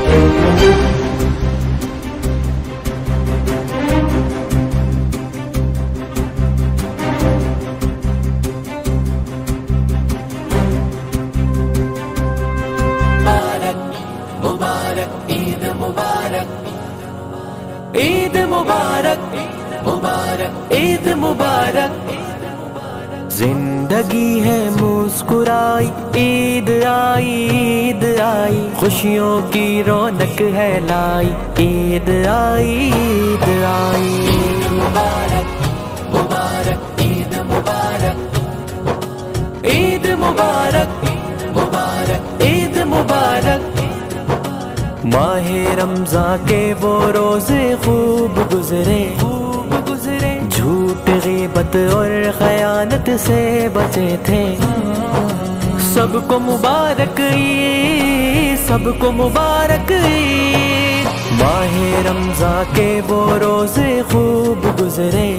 ईद मुबारक मुबारक ईद मुबारक। जिंदगी है मुस्कुराई, ईद आई ईद आई, खुशियों की रौनक है लाई, ईद आई ईद आई। ईद मुबारक मुबारक ईद मुबारक, ईद मुबारक मुबारक ईद मुबारक। माहे रमज़ान के वो रोज़े खूब गुजरे, झूठ ग़ीबत और ख़यानत से बचे थे। सबको मुबारक ईद, सबको मुबारक ईद। माहे रमज़ान के वो रोज़े खूब गुजरे,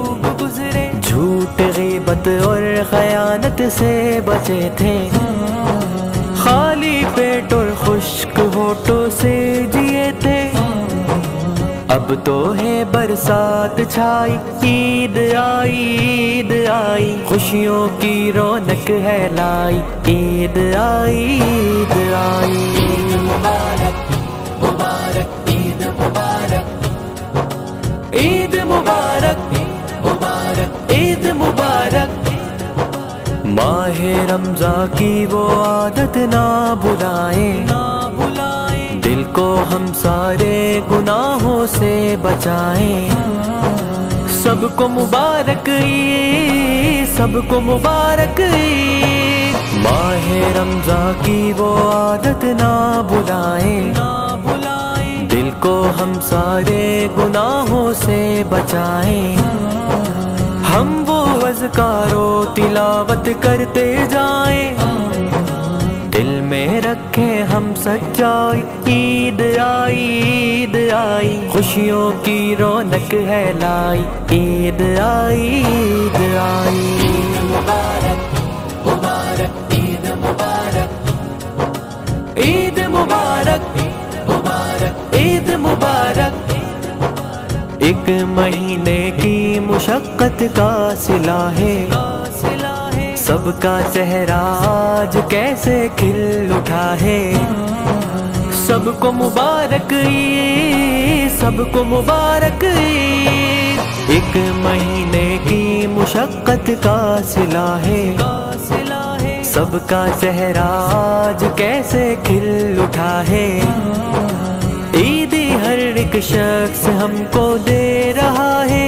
झूठ ग़ीबत और ख़यानत से बचे थे। खाली पेट और खुश्क होठों से जिए थे, अब तो है बरसात छाई, ईद आई ईद आई, खुशियों की रौनक है लाई, ईद आई ईद आई। ईद मुबारक मुबारक ईद मुबारक, ईद मुबारक मुबारक ईद मुबारक। माहे रमज़ान की वो आदत ना भुलाए, दिल को हम सारे गुनाहों से बचाएं। सबको मुबारक ईद, सबको मुबारक ईद। माहे रमज़ान की वो आदत ना भुलाए, दिल को हम सारे गुनाहों से बचाएं। हम वो अज़कारो तिलावत करते जाएं, दिल में रखें हम सच्चाई, ईद आई ईद आई, खुशियों की रौनक है लाई, ईद आई ईद आई। ईद मुबारक मुबारक ईद मुबारक, ईद मुबारक मुबारक ईद मुबारक। एक महीने की मुशक्क़त का सिला है, सबका चेहरा आज कैसे खिल उठा है। सबको मुबारक ईद, सबको मुबारक ईद। एक महीने की मुशक्क़त का सिला है, सबका चेहरा आज कैसे खिल उठा है। ईदी हर एक शख्स हमको दे रहा है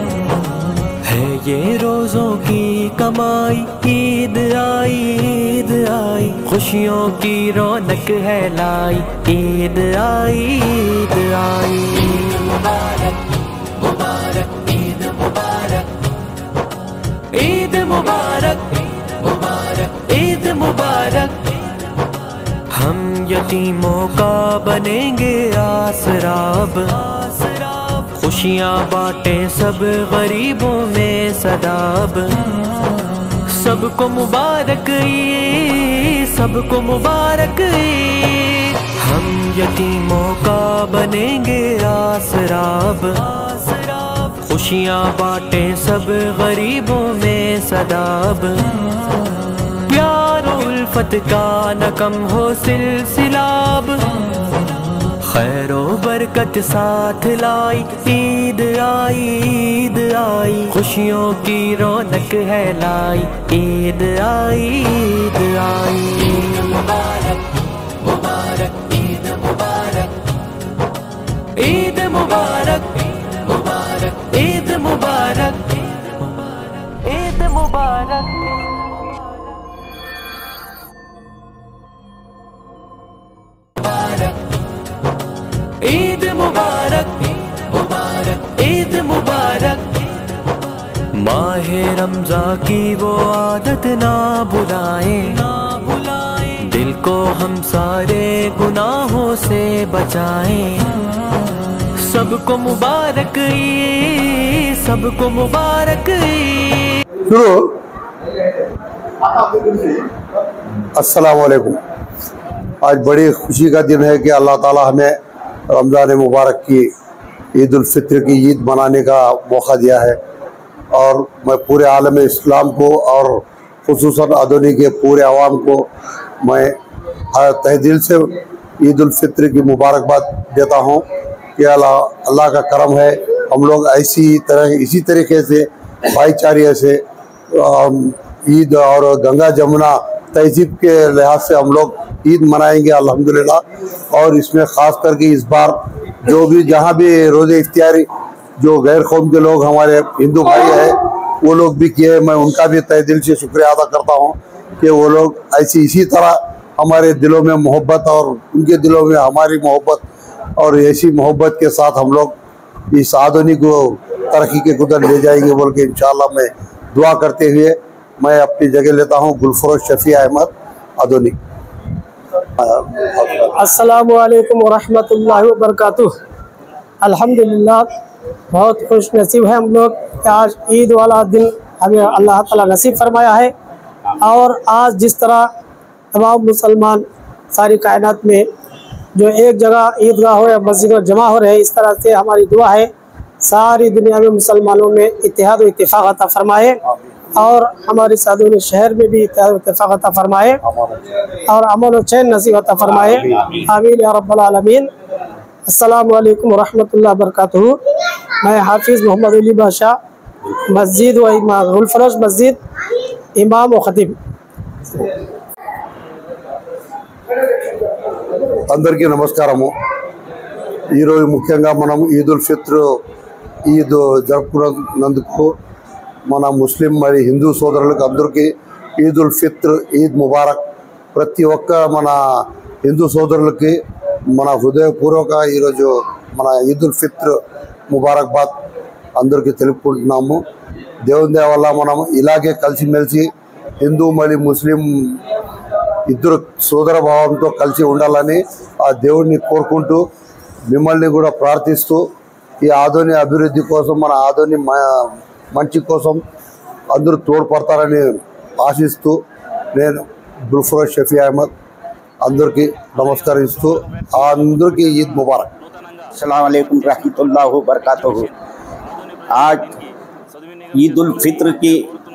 ये रोज़ों की कमाई, ईद आई ईद आई, खुशियों की रौनक है लाई, ईद आई ईद आई। ईद मुबारक मुबारक ईद मुबारक, ईद मुबारक मुबारक ईद मुबारक। हम यतीमों का बनेंगे आसराब, खुशियाँ बांटें सब गरीबों में सदाब। सबको मुबारक ईद, सबको मुबारक ईद। हम यतीमों का बनेंगे आसराब, खुशियाँ बांटें सब गरीबों में सदाब। प्यार उल्फत का न कम हो सिलसिलाब, खैरो बरकत साथ लाई, ईद आई ईद आई, खुशियों की रौनक है लाई, ईद आई ईद आई। ईद मुबारक मुबारक ईद मुबारक, ईद मुबारक मुबारक ईद मुबारक, ईद मुबारक। ईद मुबारक मुबारक ईद मुबारक। माहे रमज़ान की वो आदत ना भुलाएं, दिल को हम सारे गुनाहों से बचाएं। सबको मुबारक ईद, सबको मुबारक ईद। अस्सलाम वालेकुम। आज बड़ी खुशी का दिन है कि अल्लाह ताला हमें रमज़ान मुबारक की ईद उल फित्र की ईद मनाने का मौका दिया है। और मैं पूरे आलम इस्लाम को और खुसूसन अदोनी के पूरे अवाम को मैं तहे दिल से ईद उल फित्र की मुबारकबाद देता हूँ कि अल्लाह का करम है। हम लोग इसी तरीके से भाईचारे से ईद और गंगा जमुना तहजीब के लिहाज से हम लोग ईद मनाएंगे अल्हम्दुलिल्लाह। और इसमें ख़ास करके इस बार जो भी जहाँ भी रोज़े इफ्तियारी जो गैर कौम के लोग हमारे हिंदू भाई हैं वो लोग भी किए, मैं उनका भी तहे दिल से शुक्रिया अदा करता हूँ कि वो लोग इसी तरह हमारे दिलों में मोहब्बत और उनके दिलों में हमारी मोहब्बत और ऐसी मोहब्बत के साथ हम लोग इस आदोनी को तरक्की के कुदर ले जाएंगे बोल के इंशाअल्लाह मैं दुआ करते हुए मैं अपनी जगह लेता हूँ। गुलफरोज शफी अहमद अदोनी। अस्सलामु अलैकुम वरहमतुल्लाहि वबरकातुह। अल्हम्दुलिल्लाह बहुत खुश नसीब है हम लोग कि आज ईद वाला दिन हमें अल्लाह ताला नसीब फरमाया है। और आज जिस तरह तमाम मुसलमान सारी कायनात में जो एक जगह ईदगाह हो या मस्जिद में जमा हो रहे हैं, इस तरह से हमारी दुआ है सारी दुनिया में मुसलमानों में इत्तेहाद और इत्तेफाक अता फरमाए और हमारे सादोनी शहर में भी इत्तेहाद और इत्तेफाक अता फरमाए और अमन और चैन नसीब अता फरमाए। आमीन या रब्बल आलमीन। अस्सलामु अलैकुम वरहमतुल्लाहि वबरकातुहू। मैं हाफिज़ मोहम्मद अली बादशाह मस्जिद व गुलफरोज मस्जिद इमाम व खतीब। అందరికీ నమస్కారము। ఈరోజు ముఖ్యంగా మనం ఈద్ ఉల్ ఫిత్ర్ ఈద్ జరుపుకున్నందుకు మన ముస్లిం మరి హిందూ సోదరులకు అందరికీ ఈద్ ఉల్ ఫిత్ర్ ఈద్ ముబారక్। ప్రతి ఒక్క మన హిందూ సోదరులకి మన హృదయపూర్వక ఈరోజు మన ఈద్ ఉల్ ఫిత్ర్ ముబారక్బాద్ అందరికీ తెలుపుకుంటున్నాము। దేవుని దయ వల్ల మనం ఇలాగే కలిసిమెలిసి హిందూ మరియు ముస్లిం ఇద్దరు సోదర భావంతో కలిసి ఉండాలని ఆ దేవుడిని కోరుకుంటూ మిమ్మల్ని కూడా ప్రార్థిస్తూ ఈ ఆదోని అభివృద్ధి కోసం మన ఆదోని మంచి కోసం అందరూ తోడ్పడతారని ఆశిస్తూ నేను గుల్ఫరోజ్ షఫీ అహ్మద్ అందరికీ నమస్కరిస్తూ అందరికీ ఈద్ ముబారక్। अस्सलाम वालेकुम रहमतुल्लाहि व बरकातुहू। आज ईद उल फित्र की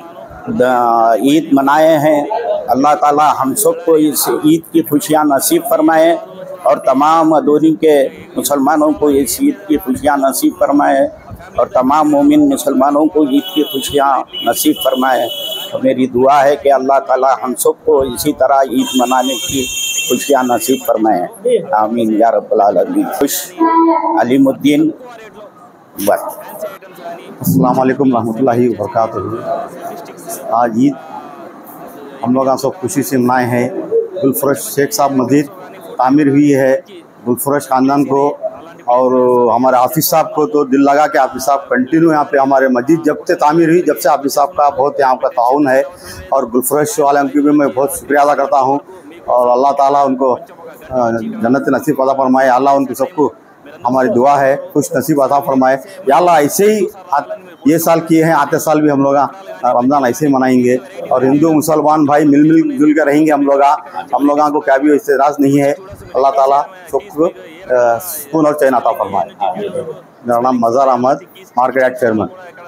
ईद मनाए हैं। अल्लाह ताला हम सबको इस ईद की खुशियाँ नसीब फरमाए और तमाम अदोनी के मुसलमानों को इस ईद की खुशियाँ नसीब फरमाए और तमाम मोमिन मुसलमानों को ईद की खुशियाँ नसीब फरमाए। तो मेरी दुआ है कि अल्लाह ताला हम सबको इसी तरह ईद मनाने की खुशियाँ नसीब फरमाए। आमीन या रब्बल आलमीन। खुश अलीमुद्दीन बस। अस्सलाम वालेकुम रहमतुल्लाहि व बरकातुहू। आज ईद हम लोग सब खुशी से मनाए हैं। गुलफरोज शेख साहब मस्जिद तामीर हुई है। गुलफरोज ख़ानदान को और हमारे हाफिज़ साहब को तो दिल लगा के हाफिज़ साहब कंटिन्यू यहाँ पे हमारे मस्जिद जब से तामीर हुई जब से हाफिज़ साहब का बहुत यहाँ का ताउन है और गुलफरोज वाले की भी मैं बहुत शुक्रिया अदा करता हूँ और अल्लाह ताला उनको जन्नत नसीब अता फरमाए। अल्लाह उनको सबको हमारी दुआ है खुश नसीब अता फरमाए। या अल्लाह ऐसे ही ये साल किए हैं, आते साल भी हम लोग रमज़ान ऐसे ही मनाएंगे और हिंदू मुसलमान भाई मिल जुल कर रहेंगे। हम लोग को क्या भी इस्तराज नहीं है। अल्लाह ताला सबको सुकून और चैन अता फरमाए। मेरा नाम मज़ार अहमद, मार्केट यार्ड चेयरमैन।